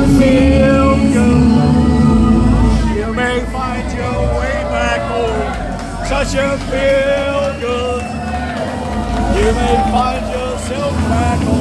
feel good. You may find your way back home. Such a feel good. You may find yourself back home.